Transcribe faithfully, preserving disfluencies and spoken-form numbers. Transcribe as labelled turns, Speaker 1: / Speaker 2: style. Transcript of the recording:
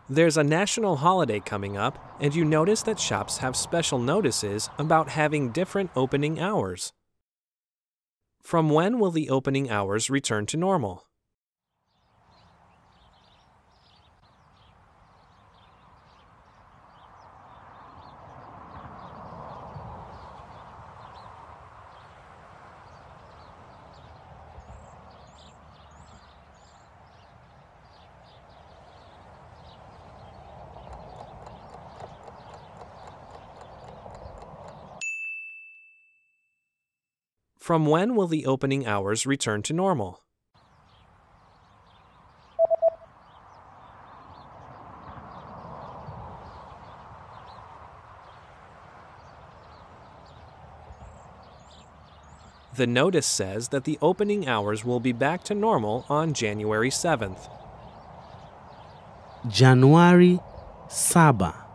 Speaker 1: There's a national holiday coming up, and you notice that shops have special notices about having different opening hours. From when will the opening hours return to normal? From when will the opening hours return to normal? The notice says that the opening hours will be back to normal on January seventh.
Speaker 2: Januari saba.